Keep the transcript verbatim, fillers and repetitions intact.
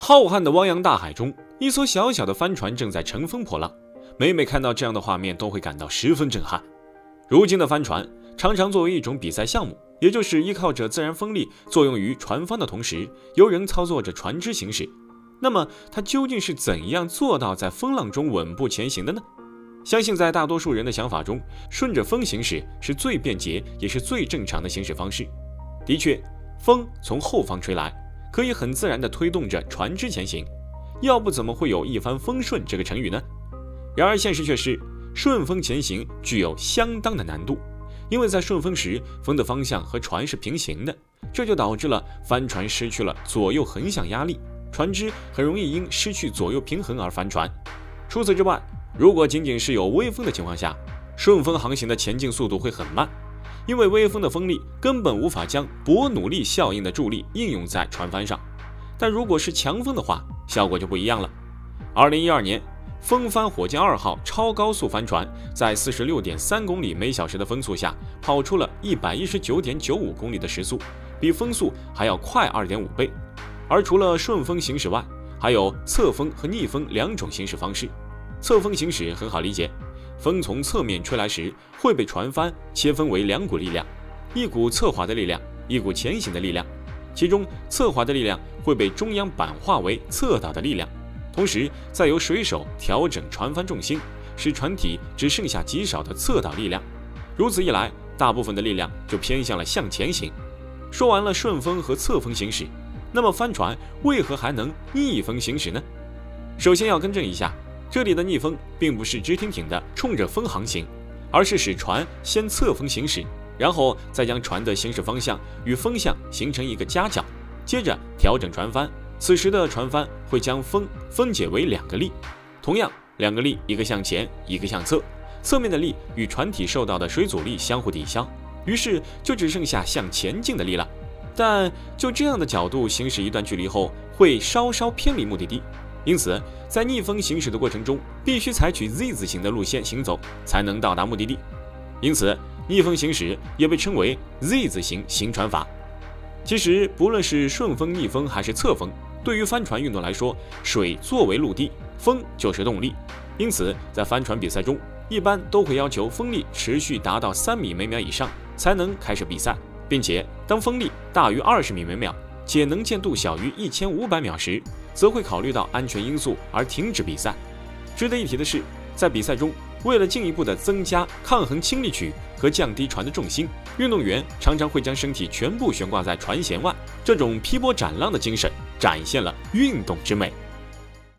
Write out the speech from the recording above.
浩瀚的汪洋大海中，一艘小小的帆船正在乘风破浪。每每看到这样的画面，都会感到十分震撼。如今的帆船常常作为一种比赛项目，也就是依靠着自然风力作用于船帆的同时，由人操作着船只行驶。那么，它究竟是怎样做到在风浪中稳步前行的呢？相信在大多数人的想法中，顺着风行驶是最便捷也是最正常的行驶方式。的确，风从后方吹来，可以很自然地推动着船只前行，要不怎么会有一帆风顺这个成语呢？然而现实却是，顺风前行具有相当的难度，因为在顺风时，风的方向和船是平行的，这就导致了帆船失去了左右横向压力，船只很容易因失去左右平衡而翻船。除此之外，如果仅仅是有微风的情况下，顺风航行的前进速度会很慢，因为微风的风力根本无法将伯努利效应的助力应用在船帆上。但如果是强风的话，效果就不一样了。二零一二年，风帆火箭二号超高速帆船在 四十六点三公里每小时的风速下，跑出了 一百一十九点九五公里的时速，比风速还要快 二点五倍。而除了顺风行驶外，还有侧风和逆风两种行驶方式。侧风行驶很好理解，风从侧面吹来时，会被船帆切分为两股力量，一股侧滑的力量，一股前行的力量。其中侧滑的力量会被中央板化为侧导的力量，同时再由水手调整船帆重心，使船体只剩下极少的侧导力量。如此一来，大部分的力量就偏向了向前行。说完了顺风和侧风行驶，那么帆船为何还能逆风行驶呢？首先要更正一下，这里的逆风并不是直挺挺的冲着风航行，而是使船先侧风行驶，然后再将船的行驶方向与风向形成一个夹角，接着调整船帆。此时的船帆会将风分解为两个力，同样两个力，一个向前，一个向侧，侧面的力与船体受到的水阻力相互抵消，于是就只剩下向前进的力了。但就这样的角度行驶一段距离后，会稍稍偏离目的地，因此在逆风行驶的过程中，必须采取 Z 字形的路线行走，才能到达目的地。因此逆风行驶也被称为 Z 字形行船法。其实不论是顺风、逆风还是侧风，对于帆船运动来说，水作为陆地，风就是动力。因此在帆船比赛中，一般都会要求风力持续达到三米每秒以上才能开始比赛，并且当风力大于二十米每秒且能见度小于一千五百秒时，则会考虑到安全因素而停止比赛。值得一提的是，在比赛中，为了进一步的增加抗衡倾力曲和降低船的重心，运动员常常会将身体全部悬挂在船舷外，这种劈波斩浪的精神展现了运动之美。